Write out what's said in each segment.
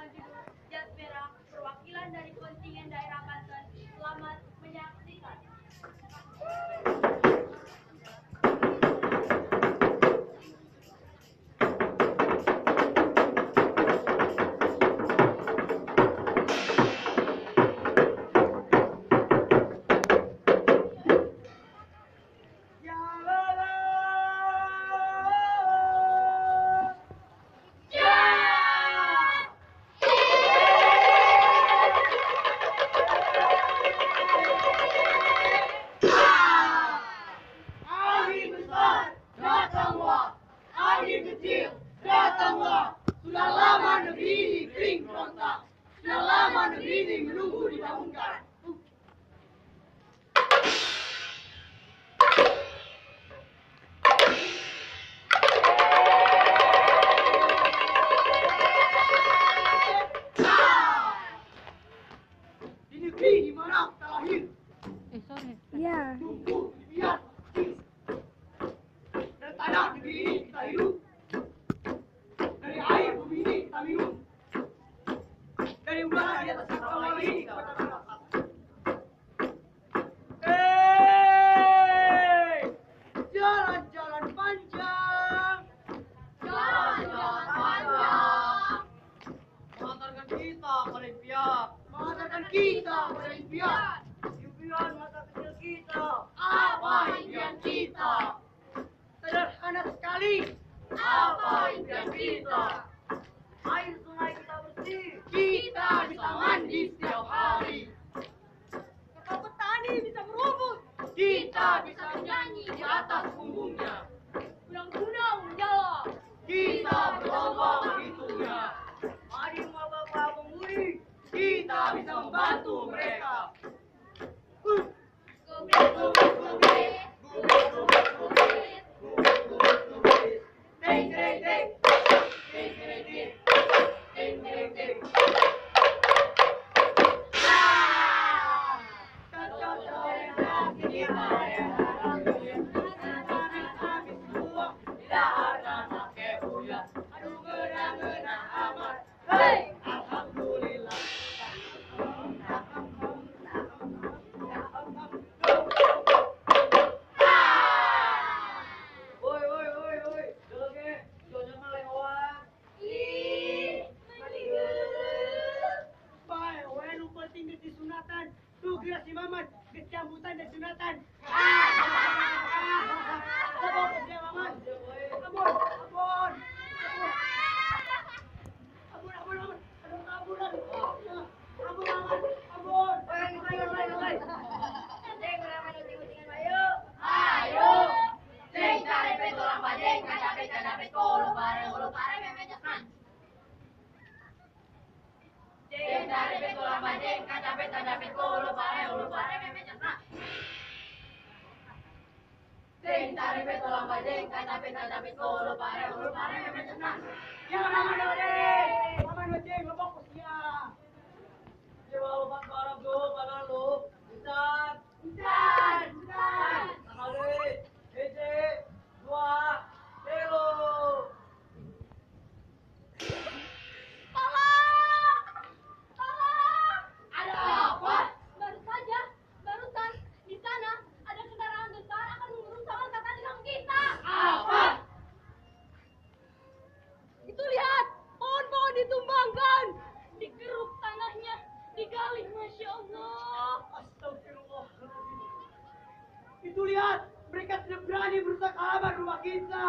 dengan judul Jas Merah, perwakilan dari kontingen daerah Banten. Selamat menyaksikan. Sudah lama negeri ini kering berontak. Sudah lama negeri ini menunggu dibangunkan. Di negeri di mana kita lahir, tumbuh lihat dan tanah negeri ini kita hidup. Dari air bumi ini kita minum. Dari udara di atas kapal ini kita bernapas. Jalan-jalan panjang. Jalan-jalan panjang. Mengantarkan kita pada impian. Mengantarkan kita pada impian. Impian masa kecil kita. Apa impian kita? Sederhana sekali. Apa impian kita? Air sungai kita bersih. Kita bisa mandi setiap hari. Kakak petani bisa berumput. Kita bisa menyanyi di atas punggungnya. Gunung-gunung menjalar. Kita berlomba menghitungnya. Mari bapak pemudi. Kita bisa membantu mereka. Ding, ding, ding. Ding, ding, ding. Ding, ding, ding. Hey, alhamdulillah. Oi, oi, oi, oi. Joge, joge malehoan. Ih, Bae, we nu penting di sunatan. Tuh kira si Mamat kecambutan dan sunatan. Abon, dia Mamat. Abon, abon. Abon, abon, abon. Aduh, abunan. Abon, Mamat. Abon. ayo. Jeng cari petolang bajeng, kacapet kolo pare memejasna. Jeng cari petolang bajeng, kacapet kolo pare memejasna. Jeng cari petolang bajeng, kacapet kolo pare memejasna. Ya, Mamat Dode. Mamat Dode, ngomong kusia. Dewa lupa barang do, barang lo. Usan. Sekali. Hiji, dua, telu. Tolong! Ada apa? Barusan di sana ada kendaraan besar akan merusak kata di kampung kita. Apa? Itu lihat, pohon-pohon ditumbangkan, digeruk tanahnya, digali, masya Allah. Astagfirullahaladzim. Itu lihat, mereka tidak berani merusak halaman rumah kita.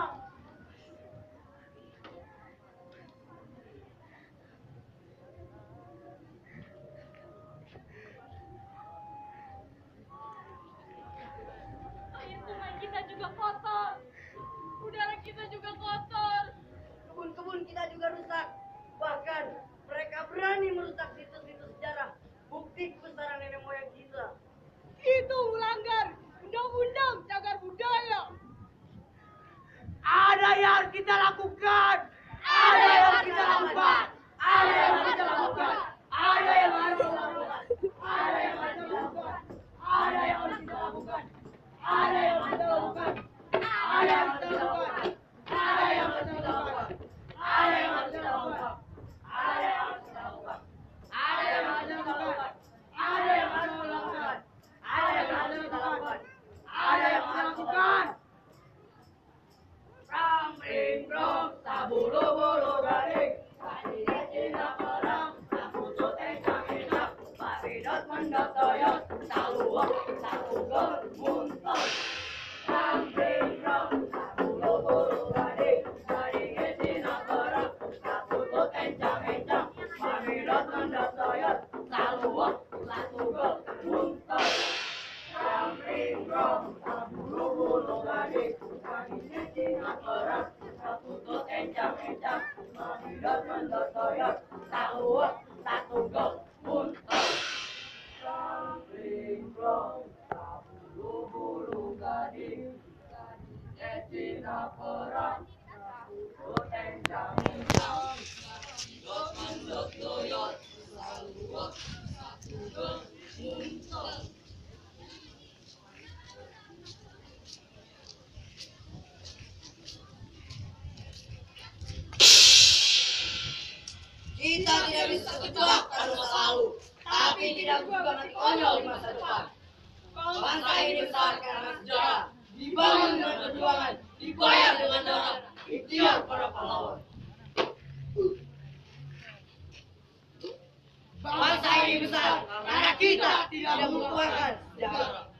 Air sungai kita juga kotor, udara kita juga kotor. Kebun-kebun kita juga rusak. Bahkan mereka berani merusak situs-situs sejarah. Bukti kebesaran nenek moyang kita. Itu melanggar undang-undang cagar budaya. tanda sayap, satu wah, satu gol, untuk. Yang ringrong, bulu-bulu gading, gadingnya Cina perang, satu gol encang-encang, Madinah tanda sayap, satu wah, satu gol, untuk. Yang ringrong, bulu-bulu gading, gadingnya Cina perang, satu gol encang-encang. Kita tidak bisa terjebak pada masa lalu, tapi tidak juga mati konyol di masa depan. Bangsa ini besar karena sejarah, dibangun dengan perjuangan, dibayar dengan darah, ikhtiar para pahlawan. Bangsa ini besar karena kita tidak melupakan sejarah.